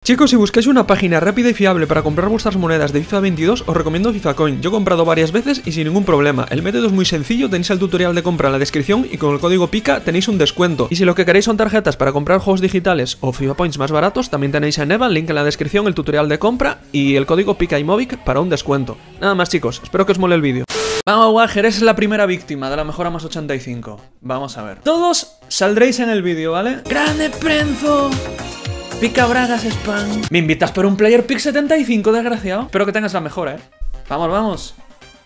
Chicos, si buscáis una página rápida y fiable para comprar vuestras monedas de FIFA 22, os recomiendo FIFA Coin. Yo he comprado varias veces y sin ningún problema. El método es muy sencillo, tenéis el tutorial de compra en la descripción y con el código PICA tenéis un descuento. Y si lo que queréis son tarjetas para comprar juegos digitales o FIFA Points más baratos, también tenéis en Evan, link en la descripción, el tutorial de compra y el código PICA y Movic para un descuento. Nada más, chicos, espero que os mole el vídeo. Vamos, Wager, es la primera víctima de la mejora más 85. Vamos a ver. Todos saldréis en el vídeo, ¿vale? ¡Grande Prenzo! Pica Bragas Spam. ¿Me invitas por un Player Pick 75, desgraciado? Espero que tengas la mejora, Vamos, vamos.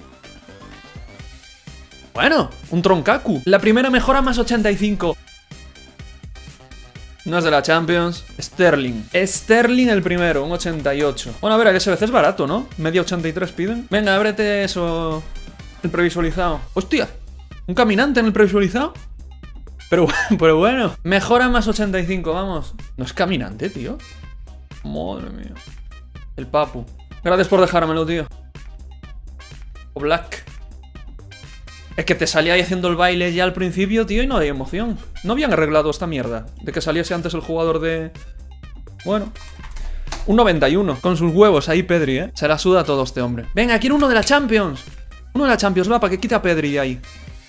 Bueno, un Tronkaku. La primera mejora más 85. No es de la Champions. Sterling. Sterling el primero, un 88. Bueno, a ver, el SBC es barato, ¿no? Media 83 piden. Venga, ábrete eso. El previsualizado. ¡Hostia! ¿Un caminante en el previsualizado? Pero bueno. Mejora más 85, vamos. No es caminante, tío. Madre mía. El Papu. Gracias por dejármelo, tío. O Black. Es que te salía ahí haciendo el baile ya al principio, tío, y no hay emoción. No habían arreglado esta mierda de que saliese antes el jugador de... Bueno. Un 91. Con sus huevos ahí, Pedri, Se la suda a todo este hombre. Venga, quiero uno de la Champions. Uno de la Champions, va, para que quite a Pedri ahí.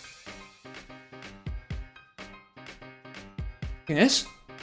¿Quién es?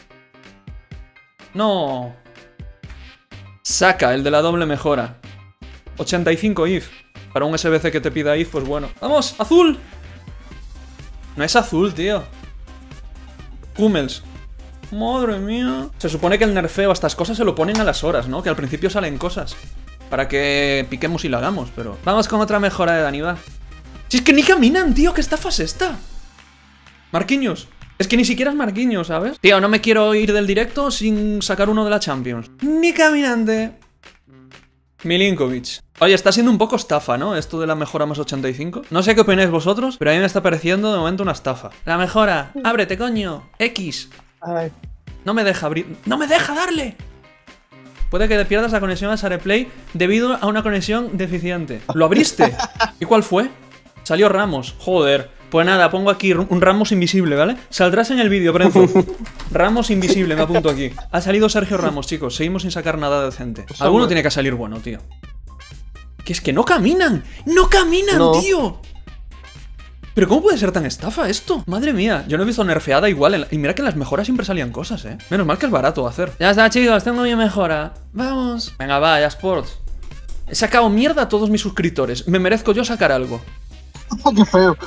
No. Saca, el de la doble mejora. 85 IF. Para un SBC que te pida IF, pues bueno. ¡Vamos! ¡Azul! No es azul, tío. Hummels. Madre mía. Se supone que el nerfeo a estas cosas se lo ponen a las horas, ¿no? Que al principio salen cosas para que piquemos y la hagamos, pero... Vamos con otra mejora de Dani, va. Si es que ni caminan, tío. ¿Qué estafa es esta? Marquinhos. Es que ni siquiera es Marquinhos, ¿sabes? Tío, no me quiero ir del directo sin sacar uno de la Champions. Ni caminante. Milinkovic. Oye, está siendo un poco estafa, ¿no? Esto de la mejora más 85. No sé qué opináis vosotros, pero a mí me está pareciendo de momento una estafa. La mejora. Ábrete, coño. X. Ay. No me deja abrir. ¡No me deja darle! Puede que pierdas la conexión a SharePlay debido a una conexión deficiente. ¿Lo abriste? ¿Y cuál fue? Salió Ramos. Joder. Pues nada, pongo aquí un Ramos invisible, ¿vale? Saldrás en el vídeo, Prenzo. Ramos invisible, me apunto aquí. Ha salido Sergio Ramos, chicos. Seguimos sin sacar nada decente. Alguno tiene que salir bueno, tío. Que es que no caminan. ¡No caminan, tío! ¿Pero cómo puede ser tan estafa esto? Madre mía, yo no he visto nerfeada igual. Y mira que en las mejoras siempre salían cosas, Menos mal que es barato hacer. Ya está, chicos, tengo mi mejora. Vamos. Venga, va, ya Sports. He sacado mierda a todos mis suscriptores. Me merezco yo sacar algo. ¡Qué feo!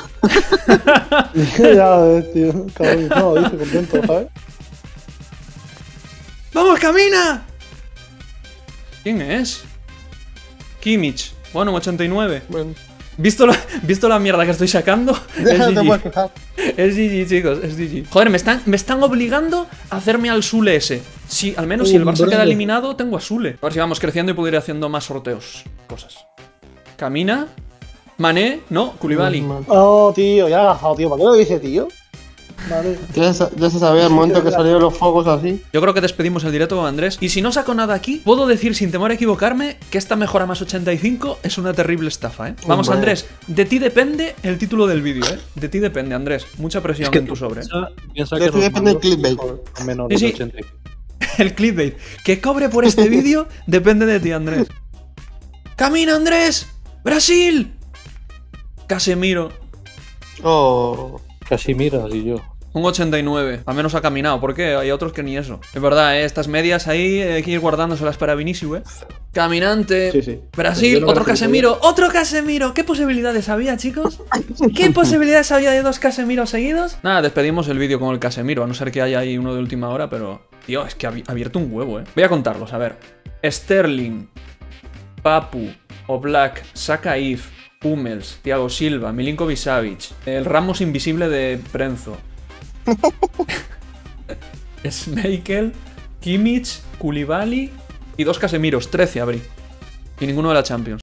Ya ves, tío. Cabrón, no, dice contento, ¿sabes? ¡Vamos, camina! ¿Quién es? Kimmich. Bueno, 89. Bueno. ¿Visto la mierda que estoy sacando? Déjate, te puedes quejar. Es GG, chicos, es GG. Joder, me están obligando a hacerme al Sule ese. Sí, al menos si el Barça queda eliminado, tengo a Sule. A ver si vamos creciendo y puedo ir haciendo más sorteos. Cosas. Camina. Mané, no, Koulibaly. Oh, tío, ya ha bajado, tío. ¿Para qué lo dice, tío? Vale. Ya se sabía el momento que salieron los fuegos así. Yo creo que despedimos el directo con Andrés. Y si no saco nada aquí, puedo decir sin temor a equivocarme que esta mejora más 85 es una terrible estafa, Vamos, Andrés, de ti depende el título del vídeo, De ti depende, Andrés. Mucha presión en tu sobre. De ti depende el clickbait. Sí. El clickbait. Que cobre por este vídeo depende de ti, Andrés. ¡Camina, Andrés! ¡Brasil! Casemiro. Oh. Casimiro, así yo. Un 89. Al menos ha caminado. ¿Por qué? Hay otros que ni eso. Es verdad, Estas medias ahí hay que ir guardándoselas para Vinicius, Caminante. Sí. Brasil. Otro Casemiro. ¡Otro Casemiro! ¿Qué posibilidades había, chicos? ¿Qué posibilidades había de dos Casemiros seguidos? Nada, despedimos el vídeo con el Casemiro. A no ser que haya ahí uno de última hora, pero... Tío, es que ha abierto un huevo, Voy a contarlos, a ver. Sterling. Papu. Oblak. Saka If. Hummels, Thiago Silva, Milinkovic-Savic, el Ramos invisible de Prenzo, Schmeichel, Kimmich, Koulibaly y dos Casemiros, 13 abrí. Y ninguno de la Champions.